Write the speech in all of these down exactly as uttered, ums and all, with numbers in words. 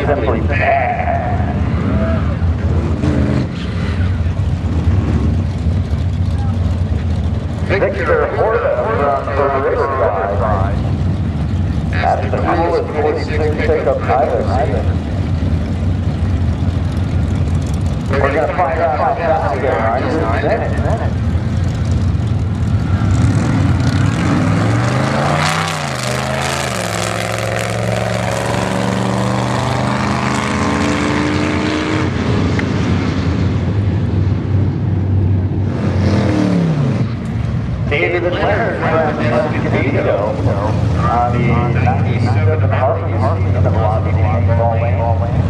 simply bad. Victor Horta from the Riverside. That's the coolest forty-six pickup I've seen. We're going to find out how fast we are in just a minute. David Leonard from Escondido on the ninety-seven Harley Harley Lobby ball lane.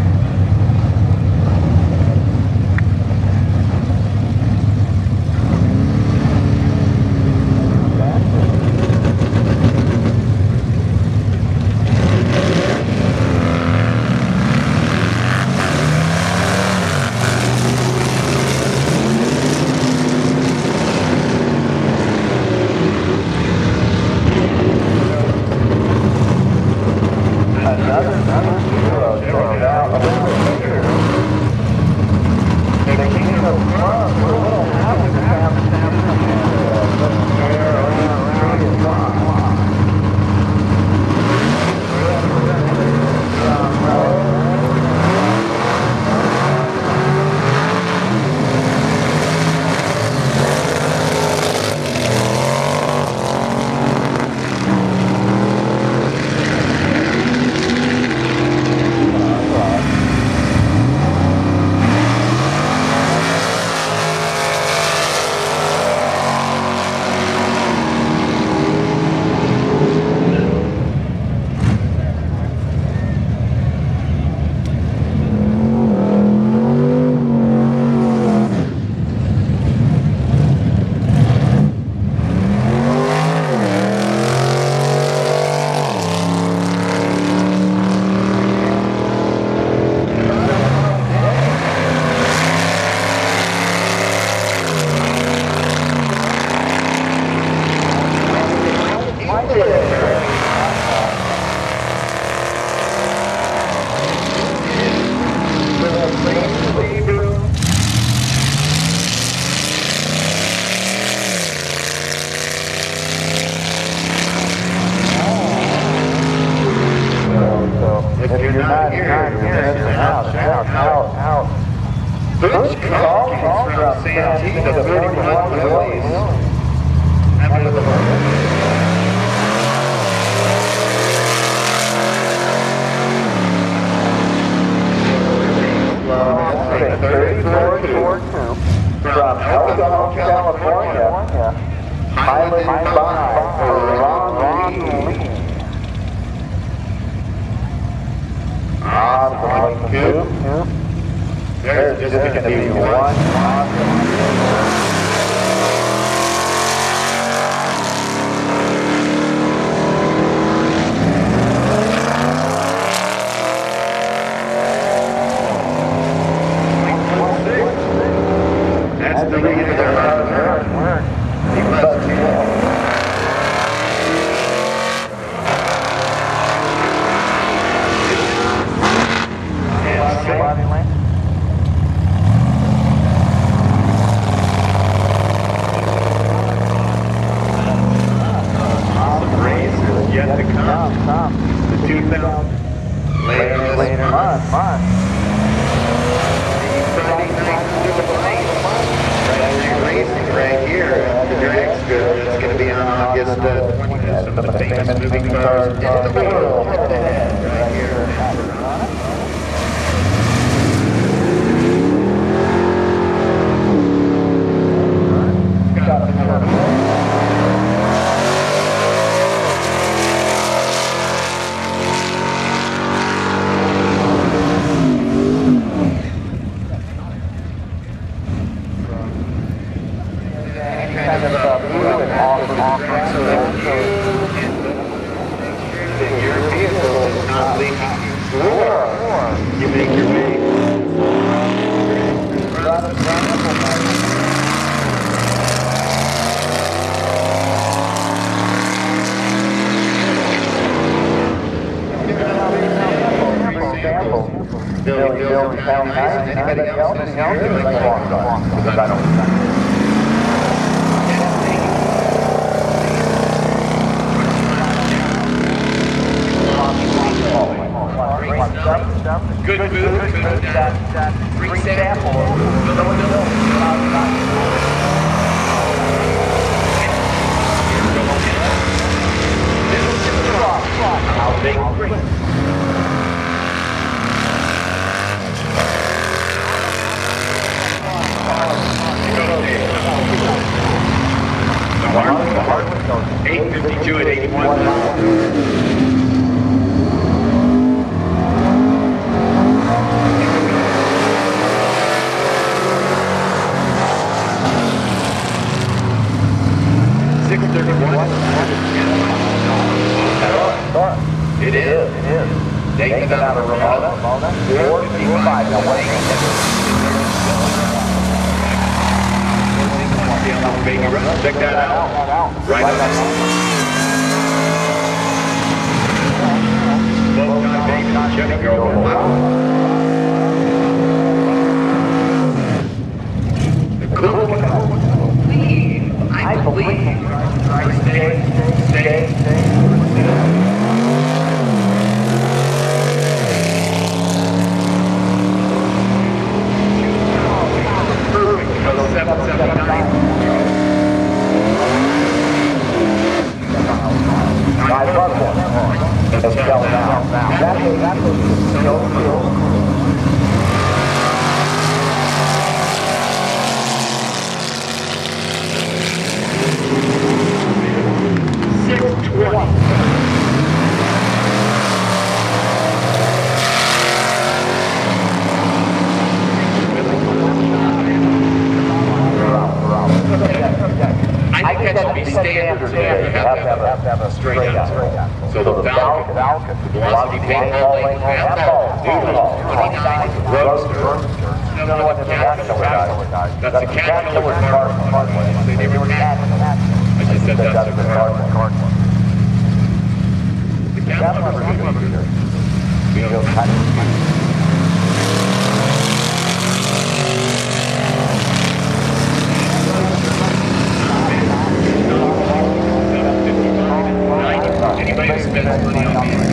There's just going to be one That's the beginning of their hard work. Yet to come. The two thousand later this month. The Friday night super late. Friday night racing right here at the drag strip. It's going to be on August twentieth. Some of the famous moving cars in the world. Right here at Barona. You make your way. samples. Billy feels it sound nice. Anybody else in here that likes long run? Because I don't. Good food, good that free sample. How big? eight fifty-two at eighty-one. six thirty-one. It is. It is. Taking out of Ramona. four fifty-five. Check that out. Right on. Slow time, baby. Chevy girl. Wow. The cool. Believe. I believe. Stay, stay, stay. seven seventy-nine. I love that. Let's go now. That's it. That's it. So cool. six twenty. I think that should be standard today. You have to have a, have a straight out. So the Falcon, the velocity paintball lane, half-ball, noodle, twenty-nine, roadster. You know what the Caterpillar guy? That's the Caterpillar Parkway. They never had I just said that's the Parkway. The Caterpillar Parkway. You know, anybody who spends money on these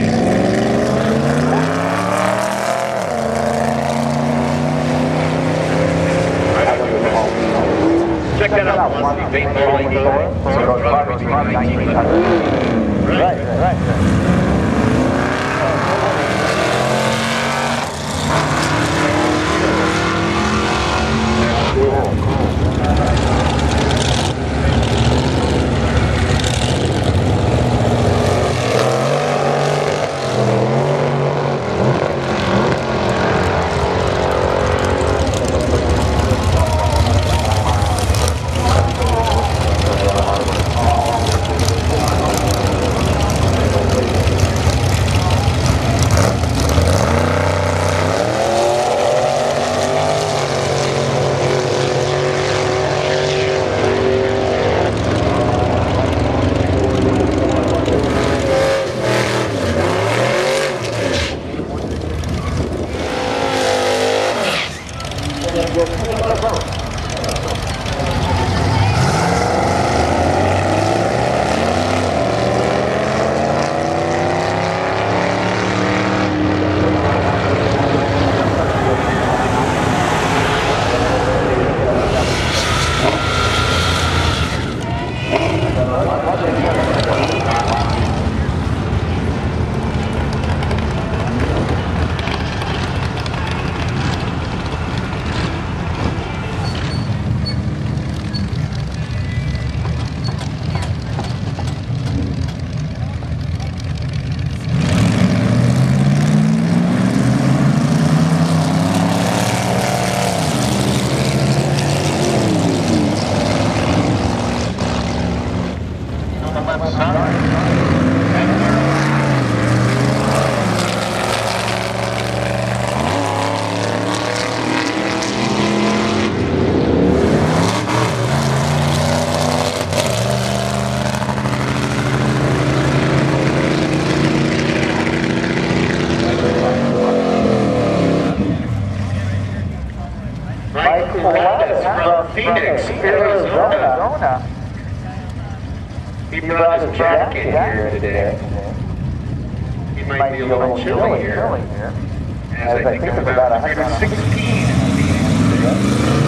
check that out. Velocity paintball lane. So probably between nineteen hundred. Right, right. Arizona. He brought his jacket here today. He might be a little chilly here. As I think it's about one hundred sixteen.